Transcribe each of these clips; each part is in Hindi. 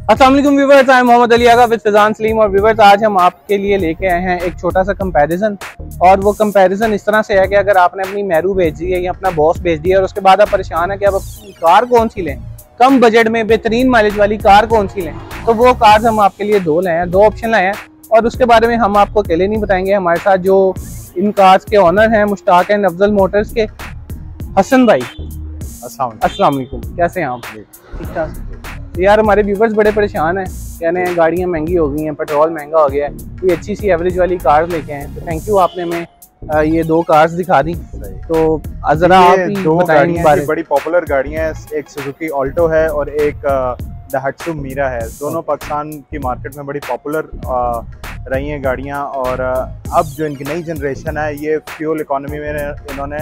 अस्सलाम वालेकुम viewers, I am Mohammad Ali Agha with Faizan Saleem. और व्यूअर्स, आज हम आपके लिए लेके आए हैं एक छोटा सा कंपैरिजन। और वो कंपैरिजन इस तरह से है कि अगर आपने अपनी मैरू बेच दी है या अपना बॉस बेच दिया और उसके बाद आप परेशान है कि आप कार कौन सी लें, कम बजट में बेहतरीन माइलेज वाली कार कौन सी लें, तो वो कार्स हम आपके लिए दो लाए हैं, दो ऑप्शन लाए हैं। और उसके बारे में हम आपको अकेले नहीं बताएंगे, हमारे साथ जो इन कार्स के ऑनर हैं मुश्ताक एंड अफजल मोटर्स के हसन भाई। अस्सलाम वालेकुम, कैसे हैं आप? ठीक ठाक। यार हमारे व्यूवर्स बड़े परेशान हैं, कह रहे हैं गाड़ियाँ महंगी हो गई हैं, पेट्रोल महंगा हो गया है, कोई अच्छी सी एवरेज वाली कार लेके आए। तो थैंक यू, आपने हमें ये दो कार्स दिखा दी। तो जरा आप ही दो गाड़ियाँ बड़ी पॉपुलर गाड़ियाँ हैं, एक सुजुकी ऑल्टो है और एक दाइत्सु मीरा है। दोनों पाकिस्तान की मार्केट में बड़ी पॉपुलर रही हैं गाड़ियाँ। और अब जो इनकी नई जनरेशन है, ये फ्यूल इकोनॉमी में इन्होंने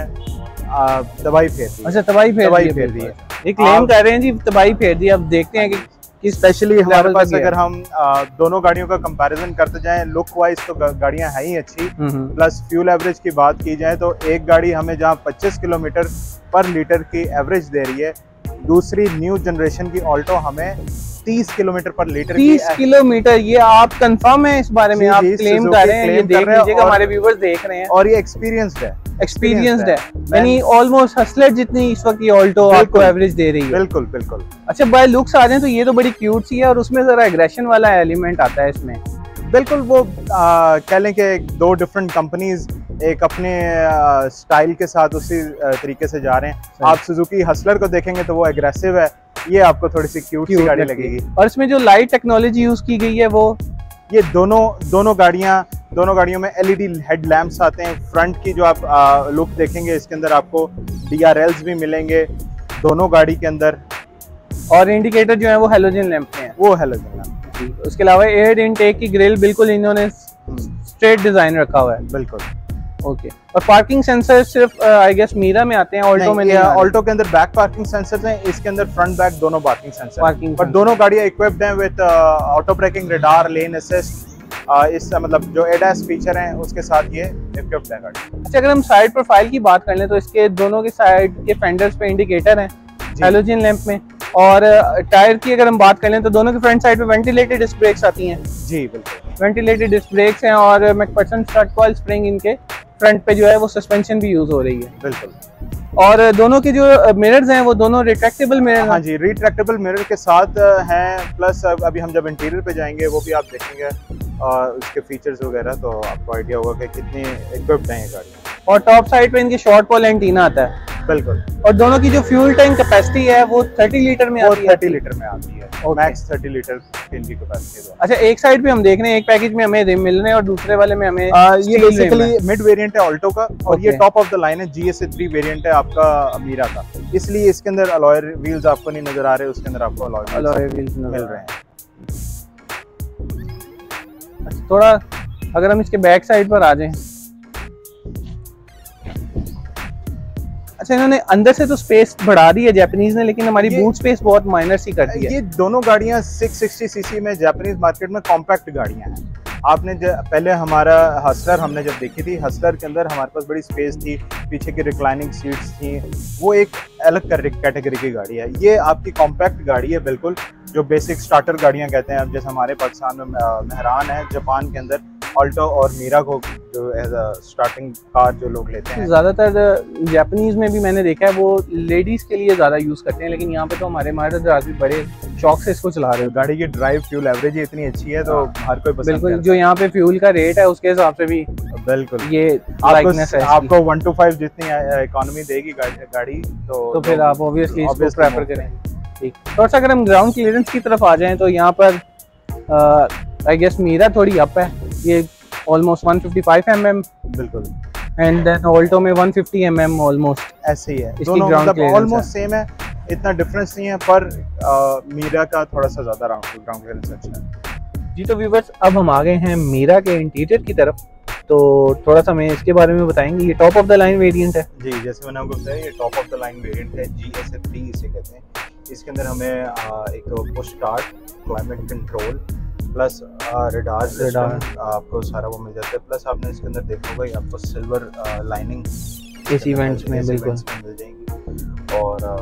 तबाही फेर दी। अच्छा, तबाही फेर दी है। एक क्लेम कर रहे हैं जी तबाही फेर दी। अब देखते हैं कि स्पेशली हमारे पास अगर हम दोनों गाड़ियों का कंपैरिजन करते जाएं, लुक वाइज तो गाड़ियां हैं ही अच्छी, प्लस फ्यूल एवरेज की बात की जाए तो एक गाड़ी हमें जहां 25 किलोमीटर पर लीटर की एवरेज दे रही है, दूसरी न्यू जनरेशन की ऑल्टो हमें 30 किलोमीटर पर लीटर 30 किलोमीटर। ये आप कंफर्म है इस बारे में? आप क्लेम कर रहे हैं? ये देख लीजिएगा, हमारे व्यूवर्स देख रहे हैं और ये एक्सपीरियंस्ड है, यानी ऑलमोस्ट हसलर जितनी इस वक्त ये ऑल्टो आपको एवरेज दे रही है। बिल्कुल बिल्कुल। अच्छा, बाय लुक्स आ जाए तो ये तो बड़ी क्यूट सी है और उसमें जरा एग्रेशन वाला एलिमेंट आता है इसमें। बिल्कुल, वो कह लें कि दो डिफरेंट कंपनीज एक अपने स्टाइल के साथ उसी तरीके से जा रहे हैं। आप सुजुकी हसलर को देखेंगे तो वो एग्रेसिव है, ये आपको थोड़ी सी क्यूट सी गाड़ी लगेगी। और इसमें जो लाइट टेक्नोलॉजी यूज की गई है, वो ये दोनों गाड़ियों में एलईडी हेड लैंप्स आते हैं। फ्रंट की जो आप लुक देखेंगे, इसके अंदर आपको DRLs भी मिलेंगे दोनों गाड़ी के अंदर। और इंडिकेटर जो है वो हेलोजन लैंप हैं, वो हेलोजन लैंप। उसके अलावा एयर इनटेक की ग्रिल बिल्कुल इन्होंने स्ट्रेट डिजाइन रखा हुआ है। बिल्कुल ओके। और पार्किंग सेंसर सिर्फ आई गेस मीरा में आते हैं, ऑल्टो में नहीं। ऑल्टो के अंदर बैक पार्किंग सेंसर्स हैं, इसके अंदर फ्रंट बैक दोनों पार्किंग सेंसर। पर दोनों गाड़ियां इक्विप्ड हैं with auto braking, radar, lane assist, इससे मतलब जो ADAS फीचर हैं उसके साथ ये इक्विप्ड है गाड़ी। अच्छा, अगर हम साइड प्रोफाइल की बात कर लें तो इसके दोनों के साइड के फेंडर्स पे इंडिकेटर हैं हैलोजन लैंप में। और टायर की अगर हम बात कर लें तो दोनों के फ्रंट साइड पे वेंटिलेटेड डिस्क ब्रेक्स आती हैं। जी बिल्कुल, वेंटिलेटेड डिस्क ब्रेक्स हैं। और मैकफर्सन स्ट्रट कॉइल स्प्रिंग इनके फ्रंट पे जो है वो सस्पेंशन भी यूज हो रही है। बिल्कुल। और दोनों के जो मिरर्स हैं वो दोनों रिट्रैक्टेबल मिरर। हाँ जी, रिट्रैक्टेबल मिरर के साथ हैं। प्लस अभी हम जब इंटीरियर पे जाएंगे वो भी आप देखेंगे और उसके फीचर्स वगैरह, तो आपको आइडिया होगा कि कितनी इक्विप्ड है ये गाड़ी। और टॉप साइड पे इनके शॉर्ट पॉल एंटीना आता है। बिल्कुल। और दोनों की जो फ्यूल टैंक कैपेसिटी है वो 30 लीटर में आती है। 30 लीटर में आती है। मैक्स 30 लीटर की इनकी कैपेसिटी है। अच्छा, एक साइड पे हम देख रहे हैं, एक पैकेज में हमें रिम मिल रहे हैं और दूसरे वाले में हमें ये बेसिकली मिड वेरिएंट है ऑल्टो का। और ये टॉप ऑफ द लाइन है, GSA 3 वेरिएंट है आपका मीरा का, इसलिए इसके अंदर अलॉय व्हील्स आपको नहीं नजर आ रहे, उसके अंदर आपको अलॉय व्हील्स मिल रहे हैं। थोड़ा अगर हम इसके बैक साइड पर आ जाएं, अच्छा इन्होंने अंदर से तो स्पेस बढ़ा दी है जापानीज ने, लेकिन हमारी बूट स्पेस बहुत माइनर सी कर दी है। ये दोनों गाड़ियां 660 सीसी में जापानीज मार्केट में कॉम्पैक्ट गाड़ियां हैं। आपने पहले हमारा हसलर हमने जब देखी थी, हसलर के अंदर हमारे पास बड़ी स्पेस थी, पीछे की रिक्लाइनिंग सीट्स थी, वो एक अलग कैटेगरी की गाड़ी है। ये आपकी कॉम्पैक्ट गाड़ी है बिल्कुल, जो बेसिक स्टार्टर गाड़ियां कहते हैं। अब जैसे हमारे पाकिस्तान में मेहरान है, जापान के अंदर ऑल्टो और मीरा को जो एज अ स्टार्टिंग कार जो लोग लेते हैं, ज़्यादातर जापानीज में भी मैंने देखा है वो लेडीज के लिए ज़्यादा यूज़ करते हैं। लेकिन यहाँ पे तो हमारे भी बड़े शौक से इसको चला रहे हैं। गाड़ी की ड्राइव फ्यूल एवरेज इतनी अच्छी है तो हर कोई पसंद बिल्कुल। जो यहाँ पे फ्यूल का रेट है उसके हिसाब से भी बिल्कुल ये आपको 1 to 5 जितनी इकोनॉमी देगी गाड़ी, तो फिर आप ऑब्वियसली इसको प्रेफर करें। ठीक। थोड़ा सा अगर हम ग्राउंड क्लियरेंस की तरफ आ जाएं तो यहाँ पर आई गेस मीरा थोड़ी अप है, ये ऑलमोस्ट 155 mm। बिल्कुल। एंड देन ऑल्टो में 150 mm ऑलमोस्ट ऐसे ही है, दोनों मतलब ऑलमोस्ट सेम है, इतना डिफरेंस नहीं है। पर मीरा का थोड़ा सा ज्यादा ग्राउंड क्लियरेंस अच्छा है। जी तो व्यूअर्स, अब हम आ गए हैं मीरा के इंटीरियर की तरफ, तो थोड़ा सा हमें इसके बारे में बताएंगे। ये top of the line variant है जी, जैसे मैंने आपको बताया, ये top of the line variant है, GSA 3 इसे कहते हैं। इसके अंदर हमें एक तो push start, climate control, plus radar आपको सारा वो मिल जाता है। प्लस आपने इसके अंदर देखा होगा आपको सिल्वर लाइनिंग इस इवेंट्स में बिल्कुल मिल जाएंगी। और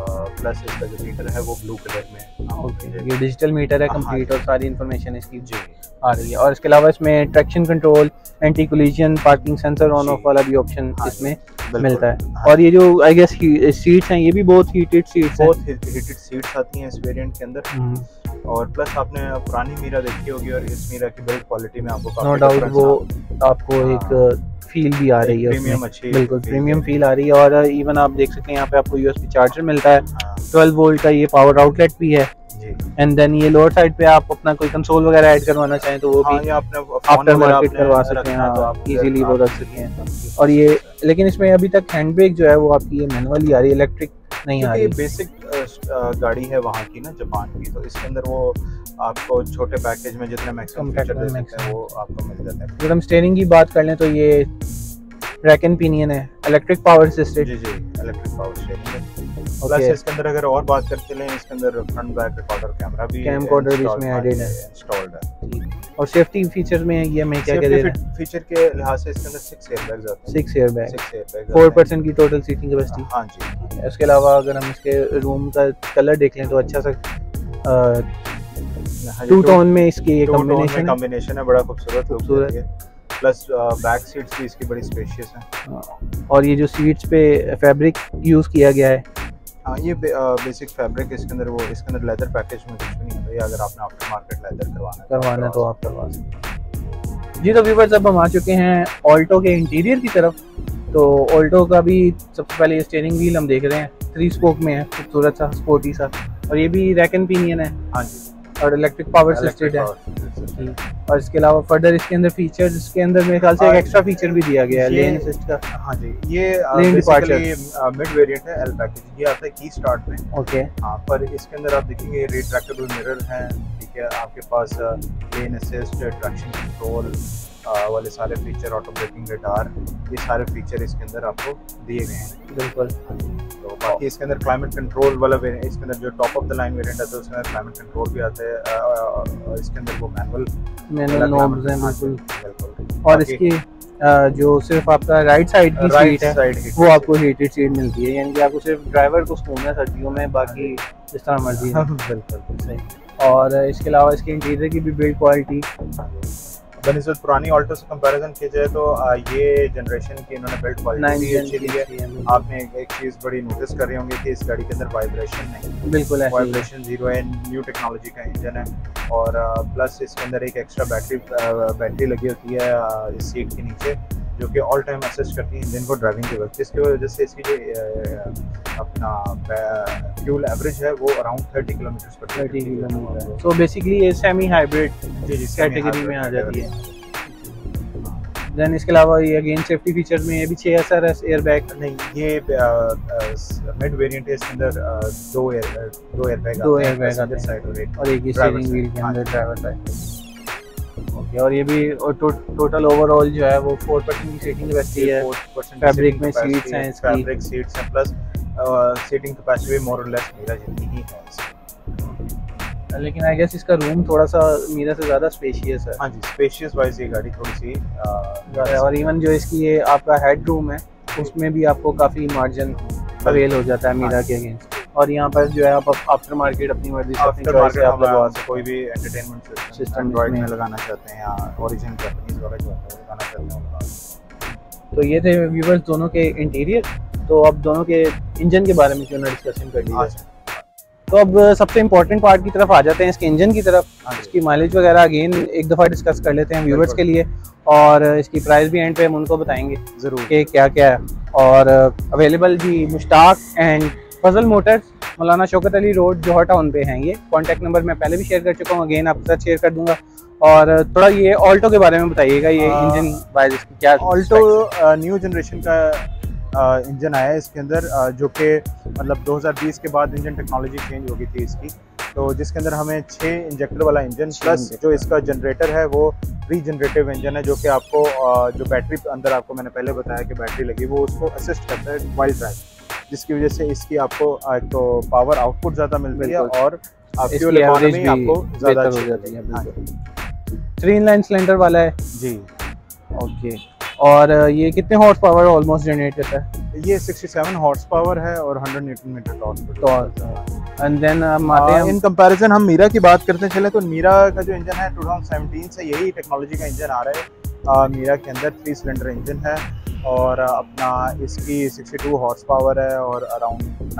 प्लस इसका जो मीटर है वो ब्लू कलर में। ओके, ये डिजिटल मीटर है कंप्लीट और सारी इन्फॉर्मेशन इसकी जी आ रही है। और इसके अलावा इसमें traction control, anti collision, parking sensor on off वाला भी ऑप्शन इसमें मिलता है। और ये जो आई गेस सीट्स हैं ये भी बहुत हीटेड सीट्स हैं, बहुत हीटेड सीट्स आती हैं इस वेरिएंट के अंदर। और प्लस आपने पुरानी मीरा देखी होगी और इस मीरा की बिल्ड क्वालिटी में आपको नो डाउट वो आपको एक फील भी आ रही है, प्रीमियम अच्छी, बिल्कुल प्रीमियम फील आ रही है। और इवन आप देख सकते हैं यहाँ पे आपको यूएसबी चार्जर मिलता है, 12 वोल्ट का ये पावर आउटलेट भी है। एंड देन ये लोअर साइड पे आप अपना कोई कंसोल वगैरह ऐड करवाना चाहें तो वो भी आफ्टर मार्केट करवा सकते हैं, तो आप इजीली वो रख सकते हैं। और ये लेकिन इसमें अभी तक हैंड ब्रेक जो है वो आपकी ये मैनुअल ही आ रही है, इलेक्ट्रिक नहीं आ रही। बेसिक गाड़ी है वहाँ की ना, जापान की, तो इसके अंदर वो आपको छोटे पैकेज में जितने मैक्सिमम फीचर दे सकते हैं वो आपको मिल जाता है। अगर हम स्टीयरिंग की बात कर लें तो ये रैक एंड पिनियन है, इलेक्ट्रिक पावर असिस्टेड। जी इलेक्ट्रिक पावर स्टीयरिंग है। प्लस इसके अंदर अगर और बात करते हैं, इसके अंदर फ्रंट बैक रिकॉर्डर कैमरा भी, कैमकॉर्डर भी इसमें एडेड है, इंस्टॉल्ड है। और सेफ्टी फीचर्स में ये हमें क्या कह रहे हैं, फीचर के लिहाज से इसके अंदर 6 एयरबैग्स आते हैं, 6 एयरबैग, 4% की टोटल सीटिंग कैपेसिटी। हां जी। इसके अलावा अगर हम इसके रूम का कलर देख लें तो अच्छा सा टू टोन में इसकी ये कॉम्बिनेशन है, बड़ा खूबसूरत है। प्लस बैक सीट्स भी इसकी बड़ी स्पेशियस हैं। और ये जो सीट्स पे फैब्रिक यूज किया गया है, हाँ ये बेसिक फैब्रिक इसके अंदर, वो इसके अंदर लेदर पैकेज में कुछ भी नहीं आता। अगर आपने आफ्टर मार्केट लेदर करवाना तो आप करवा सकते हैं। जी तो व्यूअर्स अब हम आ चुके हैं ऑल्टो के इंटीरियर की तरफ। तो ऑल्टो का भी सबसे पहले ये स्टीयरिंग व्हील हम देख रहे हैं, 3 स्पोक में है, खूबसूरत सा स्पोर्टी सा, और ये भी रैक एंड पिनियन है। हाँ जी। और इलेक्ट्रिक पावर असिस्टेड है। और इसके अलावा फर्दर इसके अंदर फीचर्स, इसके अंदर मेरे ख्याल से एक एक्स्ट्रा फीचर भी दिया गया है, लेन असिस्ट का। हाँ जी, ये बेसिकली मिड वेरिएंट है, एल पैकेज। ये आता है की स्टार्ट में। ओके। हाँ, पर इसके अंदर आप देखेंगे रिट्रैक्टेबल मिरर हैं, ठीक है, आपके पास लेन असिस्ट, ट्रैक्शन कंट्रोल वाले सारे फीचर, ऑटो ब्रेकिंग रडार, ये सारे फीचर इसके अंदर आपको दिए गए हैं। बिल्कुल। तो बाकी इसके अंदर क्लाइमेट कंट्रोल वाला वेरिएंट, इसके अंदर जो top of the line variant है तो उसके अंदर क्लाइमेट कंट्रोल भी आता है। इसके अंदर वो मैनुअल नॉब्स हैं, बिल्कुल। और इसकी जो सिर्फ आपका राइट साइड की सीट है वो आपको हीटेड सीट मिलती है, यानी कि आपको सिर्फ ड्राइवर को सुकून है सर्दियों में, बाकी जिस तरह मर्जी है। बिल्कुल सही। और इसके अलावा इसके इंटीरियर की भी बिल्ड क्वालिटी बनिस्बत पुरानी ऑल्टो से कंपैरिजन किया जाए तो ये जनरेशन की इन्होंने बिल्ड क्वालिटी अच्छी दी है। आपने एक चीज़ बड़ी नोटिस कर रहे होंगे कि इस गाड़ी के अंदर वाइब्रेशन नहीं, बिल्कुल वाइब्रेशन जीरो है, न्यू टेक्नोलॉजी का इंजन है। और प्लस इसके अंदर एक एक्स्ट्रा बैटरी लगी होती है इस सीट के नीचे, जो कि ऑल टाइम असिस्ट करती है इंजन को ड्राइविंग के वक्त, जिसकी वजह से इसकी जो अपना फ्यूल एवरेज है वो अराउंड 30 किलोमीटर पर 30 किलोमीटर। सो बेसिकली ये सेमी हाइब्रिड कैटेगरी में आ जाती है। देन इसके अलावा ये अगेन सेफ्टी फीचर्स में ये भी 6 SRS एयरबैग नहीं, ये मिड वेरिएंट है, इसके अंदर दो एयरबैग आते हैं साइड और एक स्टीयरिंग व्हील के अंदर ड्राइवर साइड। ओके। और ये भी टोटल ओवरऑल जो है वो 4% की सीटिंग कैपेसिटी है, फैब्रिक में सीट्स हैं, इसकी फैब्रिक सीट्स हैं, प्लस सीटिंग कैपेसिटी भी मोर और लेस मीरा जितनी ही है। लेकिन आई गेस इसका रूम थोड़ा सा मीरा से ज़्यादा स्पेशियस है। हाँ जी, स्पेशियस वाइज ये गाड़ी थोड़ी सी ज़्यादा है। और इवन जो इसकी ये आपका हेड रूम है उसमें भी आपको काफ़ी मार्जिन अवेल हो जाता है मीरा के अगेंस्ट। और यहाँ पर जो है आप आफ्टर मार्केट अपनी मर्जी से अपनी चॉइस से आप लगवा सकते हैं, कोई भी एंटरटेनमेंट सिस्टम एंड्रॉइड में लगाना चाहते हैं या ओरिजिनल जापानीज वाला जो है लगाना चाहते हैं। तो ये थे व्यूअर्स दोनों के इंटीरियर। तो अब दोनों के इंजन के बारे में क्यों ना डिस्कशन कर ली जाए। तो अब सबसे इम्पोर्टेंट पार्ट की तरफ आ जाते हैं, इसके इंजन की तरफ। इसकी माइलेज वगैरह अगेन एक दफ़ा डिस्कस कर लेते हैं व्यूअर्स के लिए, और इसकी प्राइस भी एंड पे हम उनको बताएंगे ज़रूर कि क्या क्या है। और अवेलेबल जी Mushtaq and Fazal motors, Maulana Shaukat Ali road, Johar town पे हैं। ये कॉन्टैक्ट नंबर मैं पहले भी शेयर कर चुका हूँ, अगेन आपके साथ शेयर कर दूंगा। और थोड़ा ये ऑल्टो के बारे में बताइएगा, ये इंजन वाइज इसकी क्या। ऑल्टो न्यू जनरेशन का इंजन आया है इसके अंदर, जो कि मतलब 2020 के बाद इंजन टेक्नोलॉजी चेंज हो गई थी इसकी, तो जिसके अंदर हमें 6 इंजेक्टर वाला इंजन प्लस जो इसका जनरेटर है वो रीजनरेटिव इंजन है, जो कि आपको जो बैटरी अंदर आपको मैंने पहले बताया कि बैटरी लगी वो उसको असिस्ट करता है वाइल्ड ड्राइव, जिसकी वजह से इसकी आपको तो पावर आउटपुट ज़्यादा मिलती है और फ्यूल इकोनॉमी आपको ज़्यादा हो जाती है। 3 इनलाइन सिलेंडर वाला है जी। ओके। और ये कितने हॉर्स पावर ऑलमोस्ट जनरेट करता है? ये 67 हॉर्स पावर है और 100 newton metre torque. And then आते हैं इन कंपैरिजन हम मीरा की बात करते चले तो मीरा का जो इंजन है 2017 से यही टेक्नोलॉजी का इंजन आ रहा है। मीरा के अंदर 3 सिलेंडर इंजन है और अपना इसकी 62 हॉर्स पावर है और अराउंड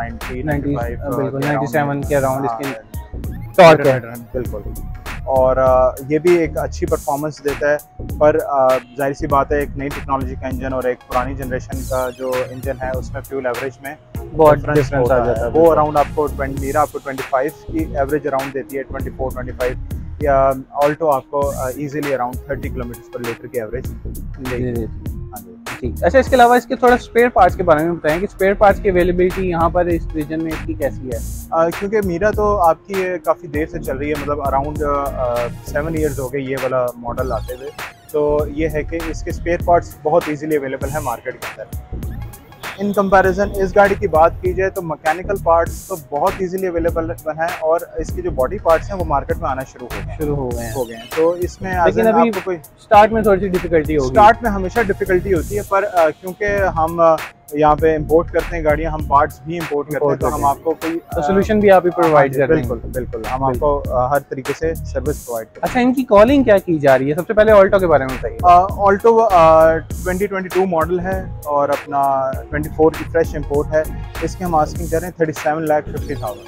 97 के अराउंड इसकी टॉर्क है बिल्कुल। और ये भी एक अच्छी परफॉर्मेंस देता है, पर जाहिर सी बात है एक नई टेक्नोलॉजी का इंजन और एक पुरानी जनरेशन का जो इंजन है उसमें फ्यूल एवरेज में बहुत डिफरेंस आ जाता है। वो अराउंड आपको मीरा आपको 25 की एवरेज अराउंड देती है, 24-25, या ऑल्टो आपको इजीली अराउंड 30 किलोमीटर पर लीटर की एवरेज देगी। ठीक। अच्छा, इसके अलावा इसके थोड़ा स्पेयर पार्ट्स के बारे में बताएं कि स्पेयर पार्ट्स की अवेलेबिलिटी यहाँ पर इस रीजन में इसकी कैसी है? क्योंकि मीरा तो आपकी काफ़ी देर से चल रही है, मतलब अराउंड 7 ईयर्स हो गए ये वाला मॉडल आते हुए। तो ये है कि इसके स्पेयर पार्ट्स बहुत इजीली अवेलेबल है मार्केट के अंदर। इन कंपैरिजन इस गाड़ी की बात की जाए तो मैकेनिकल पार्ट्स तो बहुत इजीली अवेलेबल हैं और इसके जो बॉडी पार्ट्स हैं वो मार्केट में आना शुरू हो गए हैं। तो इसमें लेकिन अभी कोई स्टार्ट में थोड़ी सी डिफिकल्टी होगी। स्टार्ट में हमेशा डिफिकल्टी होती है, पर क्योंकि हम यहाँ पे इंपोर्ट करते हैं गाड़ियाँ, हम पार्ट्स भी इंपोर्ट करते हैं, तो हम आपको कोई सोल्यूशन भी आप ही प्रोवाइड करते हैं। बिल्कुल हम आपको हर तरीके से सर्विस प्रोवाइड करते हैं। अच्छा, इनकी कॉलिंग क्या की जा रही है? सबसे पहले ऑल्टो के बारे में बताइए। ऑल्टो 2022 मॉडल है और अपना 24 की फ्रेश इंपोर्ट है। इसके हम आस्किंग कर रहे हैं 37,50,000।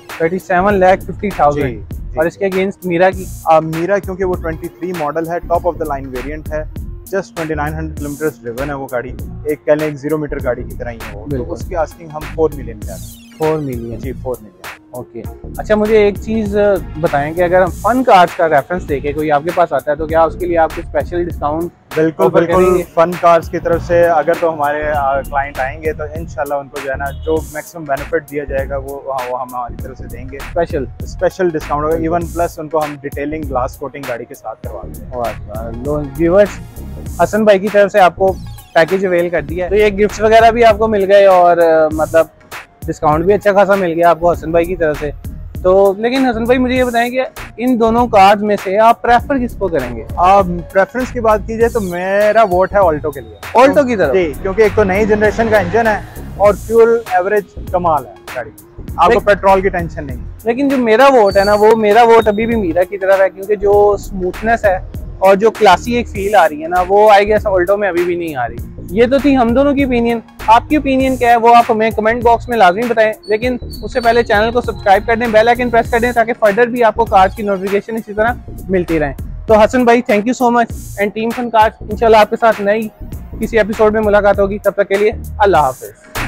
37,50,000। और इसके अगेंस्ट मीरा की? मीरा क्योंकि वो 23 मॉडल है, top of the line variant है, जस्ट 2900 किलोमीटर ड्रिवन है वो गाड़ी, एक कह लें एक 0 मीटर गाड़ी की तरह ही है वो। तो उसकी आस्किंग हम 4 मिलियन जा रहे हैं। 4 मिलियन? जी 4 मिलियन। ओके। अच्छा, मुझे एक चीज़ बताएं कि अगर हम फन कार्स का रेफरेंस देके कोई आपके पास आता है तो क्या उसके लिए आपको स्पेशल डिस्काउंट? बिल्कुल फन कार्स की तरफ से अगर तो हमारे क्लाइंट आएंगे तो इंशाल्लाह उनको जो है ना जो मैक्सिमम बेनिफिट दिया जाएगा वो हम हमारी तरफ से देंगे। स्पेशल डिस्काउंट होगा, इवन प्लस उनको हम डिटेलिंग ग्लास कोटिंग गाड़ी के साथ करवा देंगे। व्यूअर्स, हसन भाई की तरफ से आपको पैकेज अवेल कर दिया है, तो ये गिफ्ट्स वगैरह भी आपको मिल गए और मतलब डिस्काउंट भी अच्छा खासा मिल गया आपको हसन भाई की तरफ से। तो लेकिन हसन भाई मुझे ये बताएं कि इन दोनों कार्स में से आप प्रेफर किसको करेंगे? प्रेफरेंस की बात की जाए तो मेरा वोट है ऑल्टो के लिए। ऑल्टो की तरफ? जी, क्योंकि एक तो नई जनरेशन का इंजन है और फ्यूल एवरेज कमाल है गाड़ी, आपको पेट्रोल की टेंशन नहीं। लेकिन जो मेरा वोट है ना, वो मेरा वोट अभी भी मीरा की तरफ है, क्योंकि जो स्मूथनेस है और जो क्लासी एक फील आ रही है ना, वो आई गेस ऑल्टो में अभी भी नहीं आ रही। ये तो थी हम दोनों की ओपिनियन। आपकी ओपिनियन क्या है वो आप हमें कमेंट बॉक्स में लाजमी बताएं, लेकिन उससे पहले चैनल को सब्सक्राइब कर दें, बेल आइकन प्रेस कर दें ताकि फर्दर भी आपको कार्स की नोटिफिकेशन इसी तरह मिलती रहे। तो हसन भाई, thank you so much, and team fun cars इंशाल्लाह आपके साथ नई किसी एपिसोड में मुलाकात होगी। तब तक के लिए अल्लाह हाफिज।